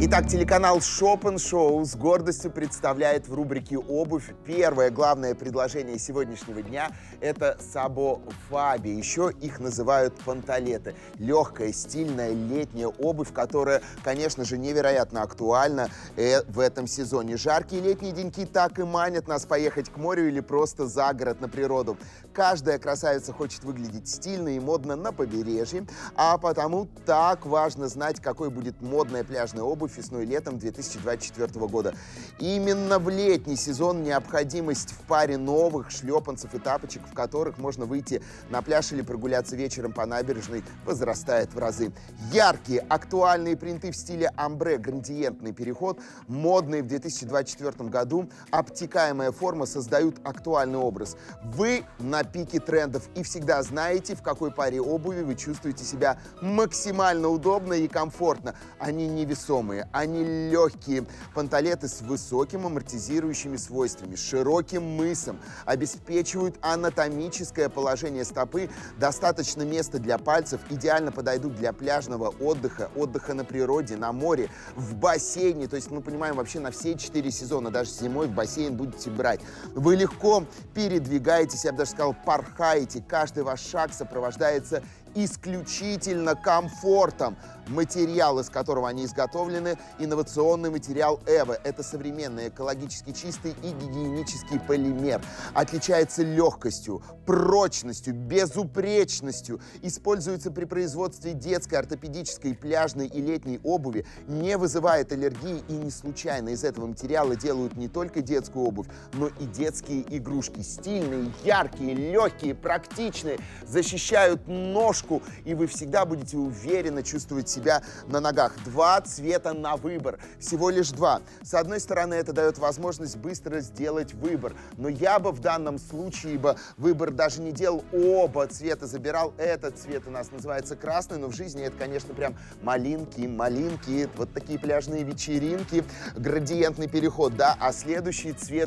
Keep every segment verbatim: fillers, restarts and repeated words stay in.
Итак, телеканал Shop and Show с гордостью представляет в рубрике «Обувь» первое главное предложение сегодняшнего дня – это Сабо Фаби. Еще их называют панталеты. Легкая, стильная летняя обувь, которая, конечно же, невероятно актуальна в этом сезоне. Жаркие летние деньки так и манят нас поехать к морю или просто за город на природу. Каждая красавица хочет выглядеть стильно и модно на побережье, а потому так важно знать, какой будет модная пляжная обувь весной и летом две тысячи двадцать четвёртого года. Именно в летний сезон необходимость в паре новых шлепанцев и тапочек, в которых можно выйти на пляж или прогуляться вечером по набережной, возрастает в разы. Яркие, актуальные принты в стиле амбре, градиентный переход, модные в две тысячи двадцать четвёртом году, обтекаемая форма создают актуальный образ. Вы на пике трендов и всегда знаете, в какой паре обуви вы чувствуете себя максимально удобно и комфортно. Они невесомые, они легкие. Панталеты с высоким амортизирующими свойствами, широким мысом, обеспечивают анатомическое положение стопы, достаточно места для пальцев, идеально подойдут для пляжного отдыха, отдыха на природе, на море, в бассейне. То есть мы понимаем, вообще на все четыре сезона, даже зимой в бассейн будете брать. Вы легко передвигаетесь, я бы даже сказал, порхаете. Каждый ваш шаг сопровождается исключительно комфортом. Материал, из которого они изготовлены, инновационный материал эво. Это современный, экологически чистый и гигиенический полимер. Отличается легкостью, прочностью, безупречностью. Используется при производстве детской, ортопедической, пляжной и летней обуви. Не вызывает аллергии и не случайно из этого материала делают не только детскую обувь, но и детские игрушки. Стильные, яркие, легкие, практичные, защищают ножку, и вы всегда будете уверенно чувствовать себя на ногах. Два цвета на выбор. Всего лишь два. С одной стороны, это дает возможность быстро сделать выбор. Но я бы в данном случае бы выбор даже не делал, оба цвета забирал. Этот цвет у нас называется красный, но в жизни это, конечно, прям малинки, малинки, вот такие пляжные вечеринки, градиентный переход, да. А следующий цвет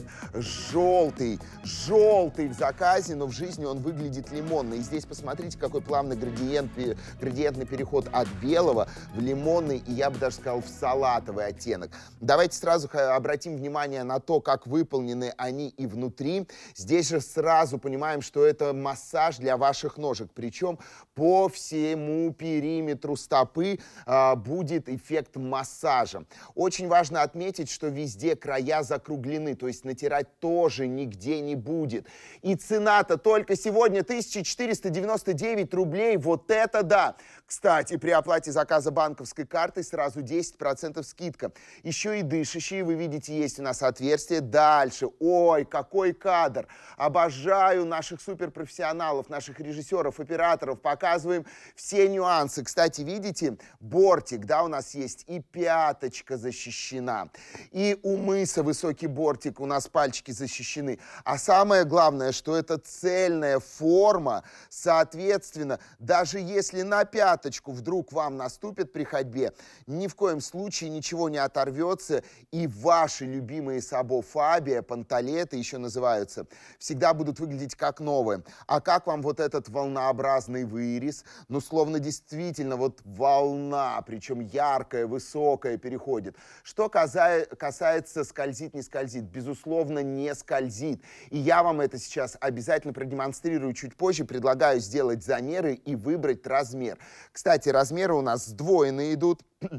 желтый. Желтый в заказе, но в жизни он выглядит лимонный. И здесь посмотрите, какой плавный градиент, градиентный переход от белого в лимонный и, я бы даже сказал, в салатовый оттенок. Давайте сразу обратим внимание на то, как выполнены они и внутри. Здесь же сразу понимаем, что это массаж для ваших ножек. Причем по всему периметру стопы а, будет эффект массажа. Очень важно отметить, что везде края закруглены, то есть натирать тоже нигде не будет. И цена-то только сегодня тысяча четыреста девяносто девять рублей. Вот это да! Кстати, при оплате заказа банковской картой сразу десять процентов скидка. Еще и дышащие, вы видите, есть у нас отверстие. Дальше. Ой, какой кадр! Обожаю наших суперпрофессионалов, наших режиссеров, операторов. Показываем все нюансы. Кстати, видите, бортик, да, у нас есть, и пяточка защищена. И у мыса высокий бортик, у нас пальчики защищены. А самое главное, что это цельная форма, соответственно, даже если на пяточку вдруг вам наступит при ходьбе, ни в коем случае ничего не оторвется, и ваши любимые Сабо Фаби, панталеты еще называются, всегда будут выглядеть как новые. А как вам вот этот волнообразный вырез? Ну, словно действительно вот волна, причем яркая, высокая, переходит. Что касается скользит, не скользит, безусловно, не скользит. И я вам это сейчас обязательно продемонстрирую чуть позже, предлагаю сделать замеры и выбрать размер. Кстати, размеры у нас сдвоенные идут.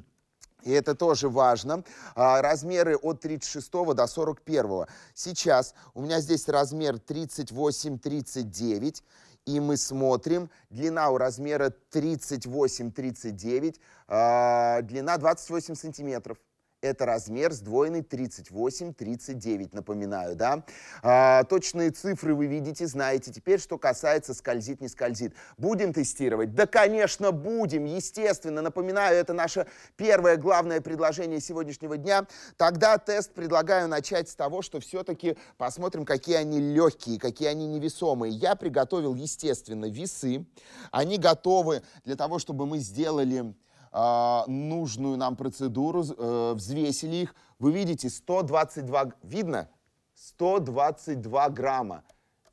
И это тоже важно. Размеры от тридцать шестого до сорок первого. Сейчас у меня здесь размер тридцать восемь тридцать девять. И мы смотрим. Длина у размера тридцать восемь тридцать девять. Длина двадцать восемь сантиметров. Это размер сдвоенный тридцать восемь тридцать девять, напоминаю, да. А, точные цифры вы видите, знаете. Теперь, что касается скользит, не скользит. Будем тестировать? Да, конечно, будем, естественно. Напоминаю, это наше первое главное предложение сегодняшнего дня. Тогда тест предлагаю начать с того, что все-таки посмотрим, какие они легкие, какие они невесомые. Я приготовил, естественно, весы. Они готовы для того, чтобы мы сделали нужную нам процедуру, э, взвесили их. Вы видите, сто двадцать два, видно? сто двадцать два грамма.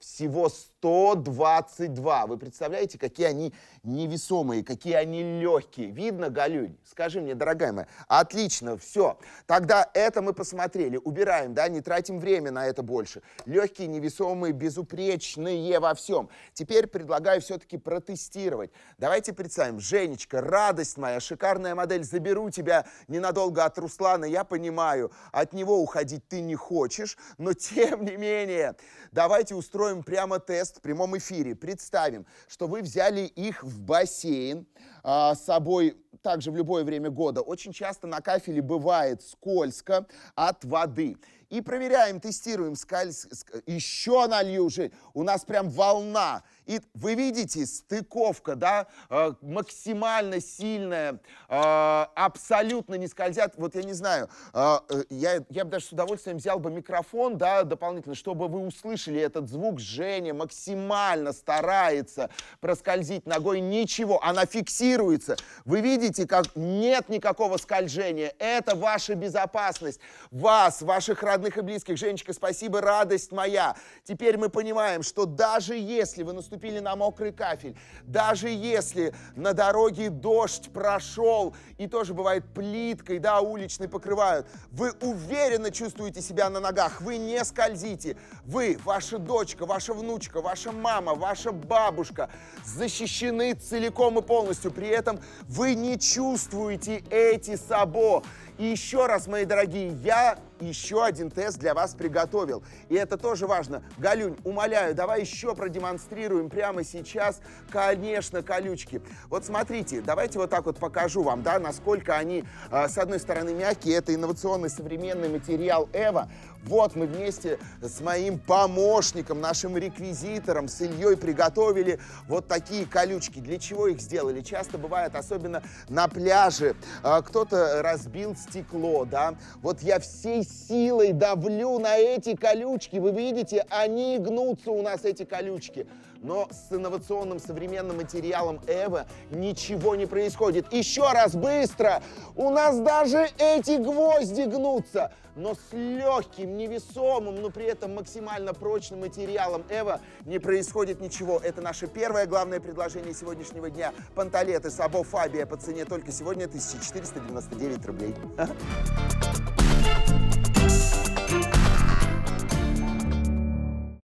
всего сто двадцать два. Вы представляете, какие они невесомые, какие они легкие. Видно, Галюнь? Скажи мне, дорогая моя. Отлично, все. Тогда это мы посмотрели. Убираем, да, не тратим время на это больше. Легкие, невесомые, безупречные во всем. Теперь предлагаю все-таки протестировать. Давайте представим. Женечка, радость моя, шикарная модель. Заберу тебя ненадолго от Руслана. Я понимаю, от него уходить ты не хочешь, но тем не менее, давайте устроим прямо тест в прямом эфире. Представим, что вы взяли их в бассейн а, с собой также в любое время года. Очень часто на кафеле бывает скользко от воды. И проверяем, тестируем, скольз... еще налью уже, у нас прям волна. И вы видите, стыковка, да, э, максимально сильная, э, абсолютно не скользят. Вот я не знаю, э, я, я бы даже с удовольствием взял бы микрофон, да, дополнительно, чтобы вы услышали этот звук. Женя максимально старается проскользить ногой, ничего, она фиксируется. Вы видите, как нет никакого скольжения. Это ваша безопасность, вас, ваших родных и близких. Женечка, спасибо, радость моя. Теперь мы понимаем, что даже если вы наступили на мокрый кафель, даже если на дороге дождь прошел, и тоже бывает плиткой, да, уличной покрывают, вы уверенно чувствуете себя на ногах, вы не скользите. Вы, ваша дочка, ваша внучка, ваша мама, ваша бабушка защищены целиком и полностью. При этом вы не чувствуете эти сабо. И еще раз, мои дорогие, я еще один тест для вас приготовил. И это тоже важно. Галюнь, умоляю, давай еще продемонстрируем прямо сейчас, конечно, колючки. Вот смотрите, давайте вот так вот покажу вам, да, насколько они, э, с одной стороны, мягкие. Это инновационный современный материал Эва. Вот мы вместе с моим помощником, нашим реквизитором, с Ильей приготовили вот такие колючки. Для чего их сделали? Часто бывает, особенно на пляже, э, кто-то разбил стекло, да. Вот я всей силой давлю на эти колючки. Вы видите, они гнутся у нас, эти колючки. Но с инновационным современным материалом Эва ничего не происходит. Еще раз, быстро! У нас даже эти гвозди гнутся. Но с легким, невесомым, но при этом максимально прочным материалом Эва не происходит ничего. Это наше первое главное предложение сегодняшнего дня. Панталеты Сабо Фабия по цене только сегодня тысяча четыреста девяносто девять рублей.